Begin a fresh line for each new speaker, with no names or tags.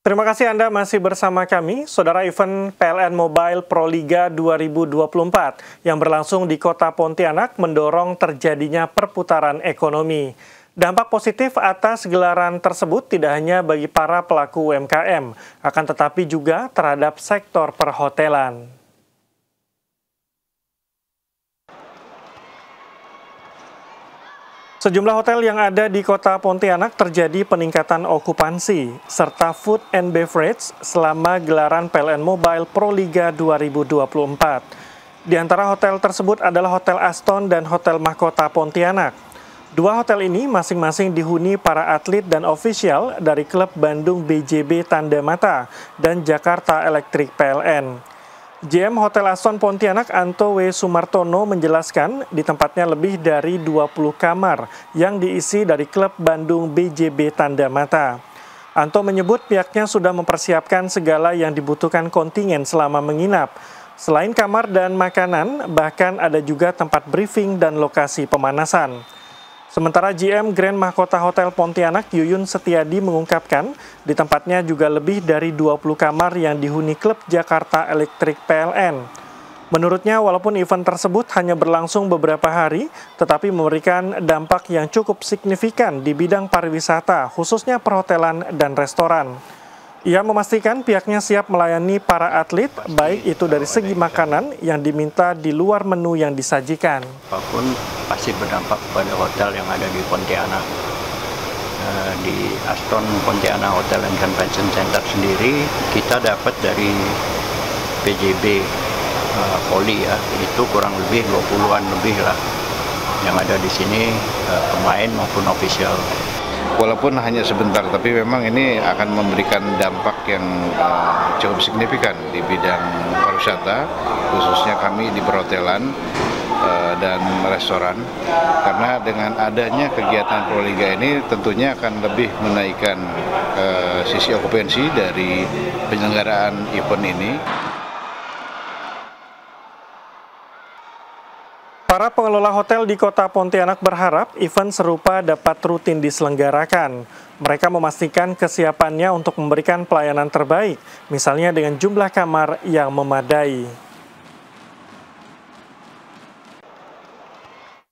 Terima kasih Anda masih bersama kami, Saudara. Event PLN Mobile Pro Liga 2024 yang berlangsung di Kota Pontianak mendorong terjadinya perputaran ekonomi. Dampak positif atas gelaran tersebut tidak hanya bagi para pelaku UMKM, akan tetapi juga terhadap sektor perhotelan. Sejumlah hotel yang ada di Kota Pontianak terjadi peningkatan okupansi serta food and beverage selama gelaran PLN Mobile Pro Liga 2024. Di antara hotel tersebut adalah Hotel Aston dan Hotel Mahkota Pontianak. Dua hotel ini masing-masing dihuni para atlet dan ofisial dari klub Bandung BJB Tanda Mata dan Jakarta Electric PLN. GM Hotel Aston Pontianak Anto W. Sumartono menjelaskan di tempatnya lebih dari 20 kamar yang diisi dari klub Bandung BJB Tanda Mata. Anto menyebut pihaknya sudah mempersiapkan segala yang dibutuhkan kontingen selama menginap. Selain kamar dan makanan, bahkan ada juga tempat briefing dan lokasi pemanasan. Sementara GM Grand Mahkota Hotel Pontianak Yuyun Setiadi mengungkapkan di tempatnya juga lebih dari 20 kamar yang dihuni klub Jakarta Electric PLN. Menurutnya walaupun event tersebut hanya berlangsung beberapa hari, tetapi memberikan dampak yang cukup signifikan di bidang pariwisata, khususnya perhotelan dan restoran. Ia memastikan pihaknya siap melayani para atlet, baik itu dari segi makanan yang diminta di luar menu yang disajikan.
Apapun pasti berdampak pada hotel yang ada di Pontianak. Di Aston Pontianak Hotel and Convention Center sendiri, kita dapat dari PJB Poli ya, itu kurang lebih 20-an lebih lah yang ada di sini, pemain maupun official.
Walaupun hanya sebentar, tapi memang ini akan memberikan dampak yang cukup signifikan di bidang pariwisata, khususnya kami di perhotelan dan restoran. Karena dengan adanya kegiatan Pro Liga ini tentunya akan lebih menaikkan sisi okupansi dari penyelenggaraan event ini.
Para pengelola hotel di Kota Pontianak berharap event serupa dapat rutin diselenggarakan. Mereka memastikan kesiapannya untuk memberikan pelayanan terbaik, misalnya dengan jumlah kamar yang memadai.